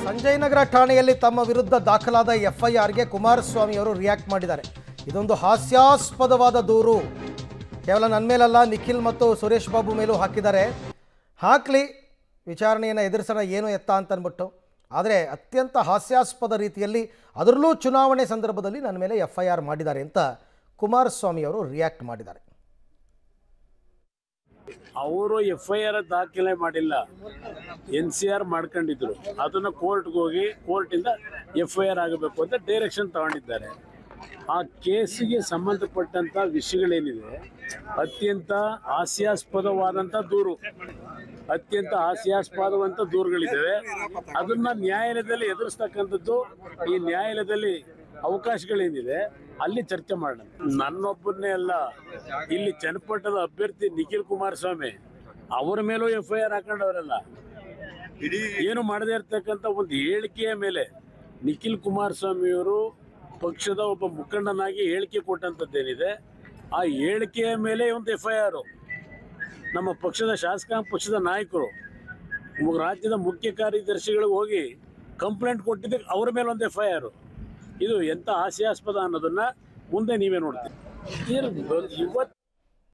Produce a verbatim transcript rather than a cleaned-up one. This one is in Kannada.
ಸಂಜಯ್ ನಗರ ಠಾಣೆಯಲ್ಲಿ ತಮ್ಮ ವಿರುದ್ಧ ದಾಖಲಾದ ಎಫ್ಐಆರ್ಗೆ ಕುಮಾರಸ್ವಾಮಿ ಅವರು ರಿಯಾಕ್ಟ್ ಮಾಡಿದ್ದಾರೆ. ಇದೊಂದು ಹಾಸ್ಯಾಸ್ಪದವಾದ ದೂರು. ಕೇವಲ ನನ್ನ ಮೇಲಲ್ಲ, ನಿಖಿಲ್ ಮತ್ತು ಸುರೇಶ್ ಬಾಬು ಮೇಲೂ ಹಾಕಿದ್ದಾರೆ. ಹಾಕಲಿ, ವಿಚಾರಣೆಯನ್ನು ಎದುರಿಸೋಣ ಏನು ಎತ್ತ ಅಂತ ಅಂದ್ಬಿಟ್ಟು. ಆದರೆ ಅತ್ಯಂತ ಹಾಸ್ಯಾಸ್ಪದ ರೀತಿಯಲ್ಲಿ, ಅದರಲ್ಲೂ ಚುನಾವಣೆ ಸಂದರ್ಭದಲ್ಲಿ ನನ್ನ ಮೇಲೆ ಎಫ್ ಐ ಆರ್ ಮಾಡಿದ್ದಾರೆ ಅಂತ ಕುಮಾರಸ್ವಾಮಿ ಅವರು ರಿಯಾಕ್ಟ್ ಮಾಡಿದ್ದಾರೆ. ಅವರು ಎಫ್ ಐ ಆರ್ ದಾಖಲೆ ಮಾಡಿಲ್ಲ, ಎನ್ ಸಿ ಆರ್ ಮಾಡ್ಕೊಂಡಿದ್ರು. ಅದನ್ನು ಕೋರ್ಟ್ಗೆ ಹೋಗಿ ಕೋರ್ಟಿಂದ ಎಫ್ ಐ ಆರ್ ಆಗಬೇಕು ಅಂತ ಡೈರೆಕ್ಷನ್ ತಗೊಂಡಿದ್ದಾರೆ. ಆ ಕೇಸಿಗೆ ಸಂಬಂಧಪಟ್ಟಂಥ ವಿಷಯಗಳೇನಿದೆ, ಅತ್ಯಂತ ಹಾಸ್ಯಾಸ್ಪದವಾದಂಥ ದೂರು, ಅತ್ಯಂತ ಹಾಸ್ಯಾಸ್ಪದವಂತ ದೂರುಗಳಿದ್ದಾವೆ. ಅದನ್ನ ನ್ಯಾಯಾಲಯದಲ್ಲಿ ಎದುರಿಸ್ತಕ್ಕಂಥದ್ದು, ಈ ನ್ಯಾಯಾಲಯದಲ್ಲಿ ಅವಕಾಶಗಳೇನಿದೆ ಅಲ್ಲಿ ಚರ್ಚೆ ಮಾಡೋಣ. ನನ್ನೊಬ್ಬರನ್ನೇ ಅಲ್ಲ, ಇಲ್ಲಿ ಚನ್ನಪಟ್ಟಣದ ಅಭ್ಯರ್ಥಿ ನಿಖಿಲ್ ಕುಮಾರಸ್ವಾಮಿ ಅವರ ಮೇಲೂ ಎಫ್ ಐ ಆರ್ ಹಾಕೊಂಡವರಲ್ಲ. ಏನು ಮಾಡದೇ ಇರ್ತಕ್ಕಂಥ ಒಂದು ಹೇಳಿಕೆಯ ಮೇಲೆ ನಿಖಿಲ್ ಕುಮಾರಸ್ವಾಮಿಯವರು ಪಕ್ಷದ ಒಬ್ಬ ಮುಖಂಡನಾಗಿ ಹೇಳಿಕೆ ಕೊಟ್ಟಂಥದ್ದೇನಿದೆ, ಆ ಹೇಳಿಕೆಯ ಮೇಲೆ ಒಂದು ಎಫ್ ಐ ಆರ್. ನಮ್ಮ ಪಕ್ಷದ ಶಾಸಕಾಂಗ ಪಕ್ಷದ ನಾಯಕರು ರಾಜ್ಯದ ಮುಖ್ಯ ಕಾರ್ಯದರ್ಶಿಗಳಿಗೆ ಹೋಗಿ ಕಂಪ್ಲೇಂಟ್ ಕೊಟ್ಟಿದ್ದಕ್ಕೆ ಅವರ ಮೇಲೆ ಒಂದು ಎಫ್ ಐ ಆರ್. ಇದು ಎಂಥ ಹಾಸ್ಯಾಸ್ಪದ ಅನ್ನೋದನ್ನ ಮುಂದೆ ನೀವೇ ನೋಡ್ತೀರಿ. ಇವತ್ತು